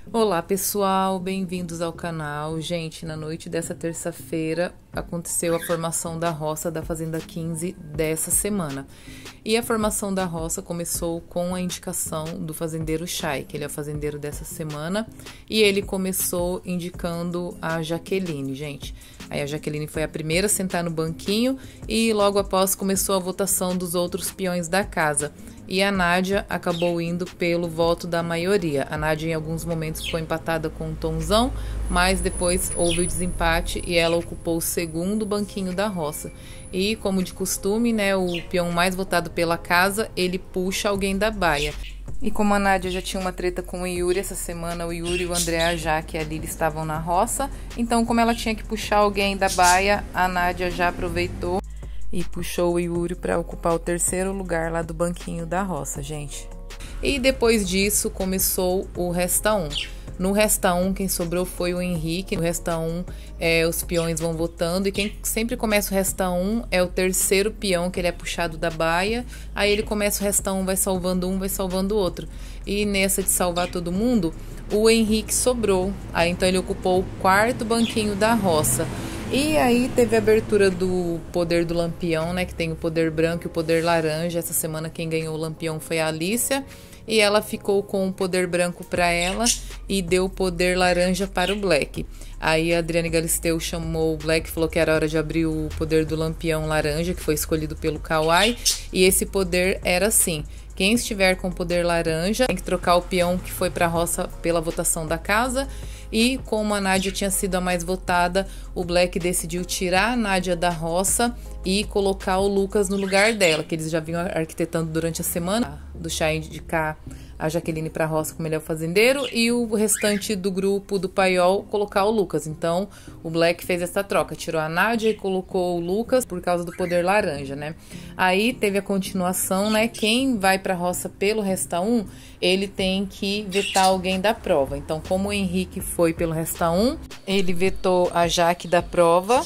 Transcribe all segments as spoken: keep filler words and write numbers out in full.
Olá pessoal, bem-vindos ao canal. Gente, na noite dessa terça-feira aconteceu a formação da roça da Fazenda quinze dessa semana. E a formação da roça começou com a indicação do fazendeiro Chay, que ele é o fazendeiro dessa semana, e ele começou indicando a Jaqueline, gente. Aí a Jaqueline foi a primeira a sentar no banquinho e logo após começou a votação dos outros peões da casa. E a Nádia acabou indo pelo voto da maioria. A Nádia em alguns momentos ficou empatada com o Tonzão, mas depois houve o desempate e ela ocupou o segundo banquinho da roça. E como de costume, né, o peão mais votado pela casa, ele puxa alguém da baia. E como a Nádia já tinha uma treta com o Yuri essa semana, o Yuri e o André, a Jaque e a Lili estavam na roça. Então, como ela tinha que puxar alguém da baia, a Nádia já aproveitou e puxou o Yuri para ocupar o terceiro lugar lá do banquinho da roça, gente. E depois disso começou o Resta um. No Resta um, quem sobrou foi o Henrique. No Resta um, é, os peões vão votando. E quem sempre começa o Resta um é o terceiro peão, que ele é puxado da baia. Aí ele começa o Resta um, vai salvando um, vai salvando o outro. E nessa de salvar todo mundo, o Henrique sobrou. Aí então ele ocupou o quarto banquinho da roça. E aí teve a abertura do poder do Lampião, né? Que tem o poder branco e o poder laranja. Essa semana quem ganhou o Lampião foi a Alicia. E ela ficou com o poder branco para ela e deu o poder laranja para o Black. Aí a Adriane Galisteu chamou o Black e falou que era hora de abrir o poder do Lampião laranja, que foi escolhido pelo Kawai. E esse poder era assim: quem estiver com o poder laranja tem que trocar o peão que foi para a roça pela votação da casa. E como a Nádia tinha sido a mais votada, o Black decidiu tirar a Nádia da roça e colocar o Lucas no lugar dela, que eles já vinham arquitetando durante a semana, do Chay indicar a Jaqueline para a roça como ele é o fazendeiro, e o restante do grupo do Paiol colocar o Lucas. Então o Black fez essa troca, tirou a Nádia e colocou o Lucas por causa do poder laranja, né? Aí teve a continuação, né? Quem vai para a roça pelo Resta um, ele tem que vetar alguém da prova. Então, como o Henrique foi pelo Resta um, ele vetou a Jaque da prova.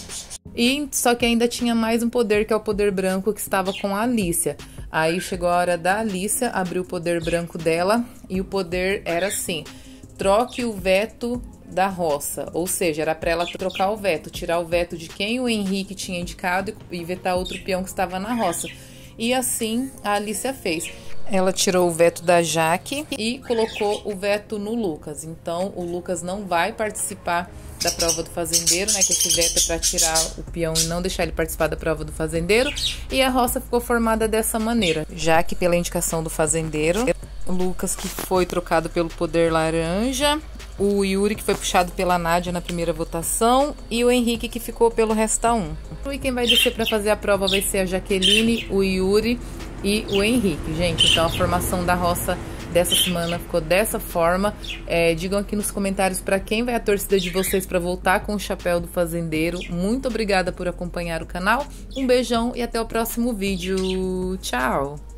E só que ainda tinha mais um poder, que é o poder branco, que estava com a Alicia. Aí chegou a hora da Alicia abrir o poder branco dela, e o poder era assim: troque o veto da roça. Ou seja, era para ela trocar o veto, tirar o veto de quem o Henrique tinha indicado e vetar outro peão que estava na roça. E assim a Alicia fez. Ela tirou o veto da Jaque e colocou o veto no Lucas. Então o Lucas não vai participar da prova do fazendeiro, né? Que esse veto é para tirar o peão e não deixar ele participar da prova do fazendeiro. E a roça ficou formada dessa maneira: Jaque pela indicação do fazendeiro, Lucas que foi trocado pelo poder laranja, o Yuri que foi puxado pela Nádia na primeira votação e o Henrique que ficou pelo Resta um. E quem vai descer para fazer a prova vai ser a Jaqueline, o Yuri e o Henrique, gente. Então a formação da roça dessa semana ficou dessa forma. É, digam aqui nos comentários para quem vai a torcida de vocês para voltar com o chapéu do fazendeiro. Muito obrigada por acompanhar o canal. Um beijão e até o próximo vídeo. Tchau!